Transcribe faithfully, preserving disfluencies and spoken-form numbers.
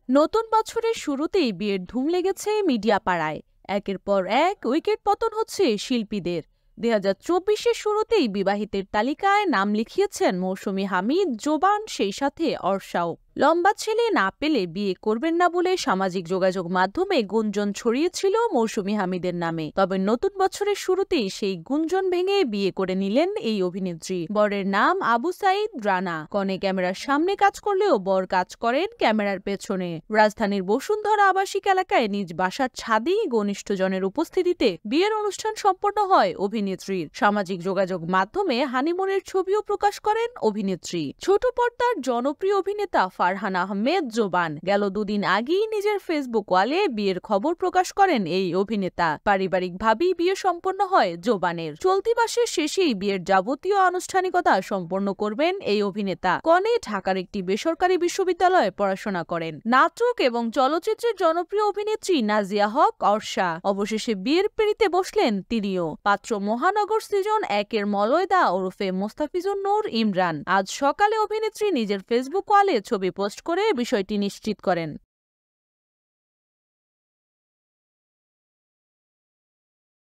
নতুন বছরের শুরুতেই বিয়ের ধুম লেগেছে মিডিয়া পাড়ায়। একের পর এক উইকেট পতন হচ্ছে শিল্পীদের। দুই হাজার চব্বিশের শুরুতেই বিবাহিতের তালিকায় নাম লিখিয়েছেন মৌসুমী হামিদ, জোবান, সেই সাথে অর্ষাও। লম্বা ছেলে না পেলে বিয়ে করবেন না বলে সামাজিক যোগাযোগ মাধ্যমে গুঞ্জন ছড়িয়েছিল মৌসুমী হামিদের নামে। তবে নতুন বছরের শুরুতেই সেই গুঞ্জন ভেঙে বিয়ে করে নিলেন এই অভিনেত্রী। বরের নাম আবু সাইদ রানা। কনে ক্যামেরার সামনে কাজ করলেও বর কাজ করেন ক্যামেরার পেছনে। রাজধানীর বসুন্ধরা আবাসিক এলাকায় নিজ বাসার ছাদেই ঘনিষ্ঠজনের উপস্থিতিতে বিয়ের অনুষ্ঠান সম্পন্ন হয় অভিনেত্রীর। সামাজিক যোগাযোগ মাধ্যমে হানিমুনের ছবিও প্রকাশ করেন অভিনেত্রী। ছোট পর্দার জনপ্রিয় অভিনেতা ফারহান আহমেদ জোবান গেল দুদিন আগেই নিজের ফেসবুক ওয়ালে বিয়ের খবর প্রকাশ করেন এই অভিনেতা। পারিবারিকভাবেই বিয়ে সম্পন্ন হয় জোবানের। চলতি মাসের শেষেই বিয়ের যাবতীয় আনুষ্ঠানিকতা সম্পন্ন করবেন এই অভিনেতা। কনে ঢাকার একটি বেসরকারি বিশ্ববিদ্যালয়ে পড়াশোনা করেন। নাটক এবং চলচ্চিত্রের জনপ্রিয় অভিনেত্রী নাজিয়া হক অর্ষা অবশেষে বিয়ের পিঁড়িতে বসলেন তিনিও। পাত্র মহানগর সিজন একের মলয়দা ওরফে মোস্তাফিজুর নূর ইমরান। আজ সকালে অভিনেত্রী নিজের ফেসবুক ওয়ালে ছবি পোস্ট করে বিষয়টি নিশ্চিত করেন।